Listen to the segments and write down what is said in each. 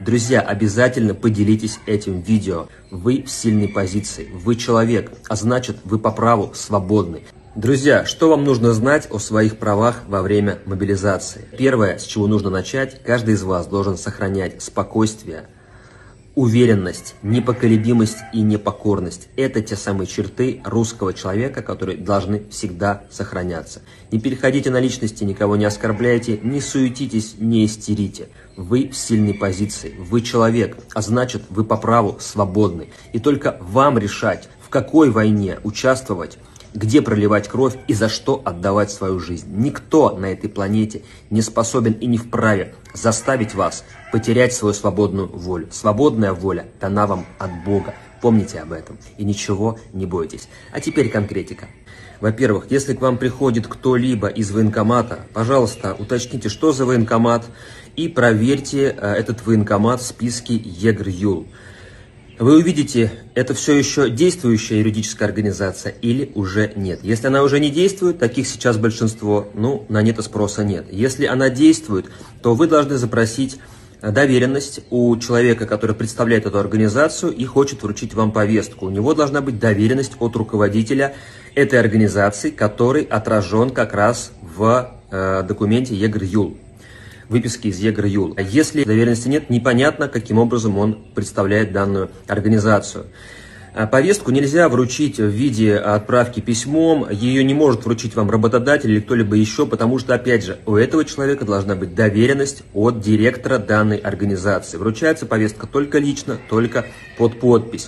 Друзья, обязательно поделитесь этим видео. Вы в сильной позиции, вы человек, а значит, вы по праву свободны. Друзья, что вам нужно знать о своих правах во время мобилизации? Первое, с чего нужно начать, каждый из вас должен сохранять спокойствие, уверенность, непоколебимость и непокорность. Это те самые черты русского человека, которые должны всегда сохраняться. Не переходите на личности, никого не оскорбляйте, не суетитесь, не истерите. Вы в сильной позиции, вы человек, а значит, вы по праву свободны. И только вам решать, в какой войне участвовать, где проливать кровь и за что отдавать свою жизнь. Никто на этой планете не способен и не вправе заставить вас потерять свою свободную волю. Свободная воля дана вам от Бога. Помните об этом и ничего не бойтесь. А теперь конкретика. Во-первых, если к вам приходит кто-либо из военкомата, пожалуйста, уточните, что за военкомат, и проверьте этот военкомат в списке ЕГРЮЛ. Вы увидите, это все еще действующая юридическая организация или уже нет. Если она уже не действует, таких сейчас большинство, на нет спроса нет. Если она действует, то вы должны запросить доверенность у человека, который представляет эту организацию и хочет вручить вам повестку. У него должна быть доверенность от руководителя этой организации, который отражен как раз в документе ЕГРЮЛ. Выписки из ЕГРЮЛ. Если доверенности нет, непонятно, каким образом он представляет данную организацию. Повестку нельзя вручить в виде отправки письмом, ее не может вручить вам работодатель или кто-либо еще, потому что, опять же, у этого человека должна быть доверенность от директора данной организации. Вручается повестка только лично, только под подпись.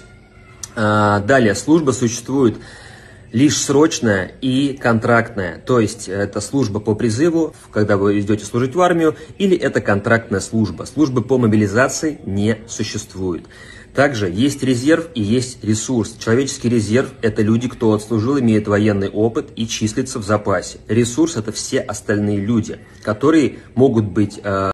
Далее, служба существует лишь срочная и контрактная, то есть это служба по призыву, когда вы идете служить в армию, или это контрактная служба. Службы по мобилизации не существует. Также есть резерв и есть ресурс. Человеческий резерв – это люди, кто отслужил, имеет военный опыт и числится в запасе. Ресурс – это все остальные люди, которые могут быть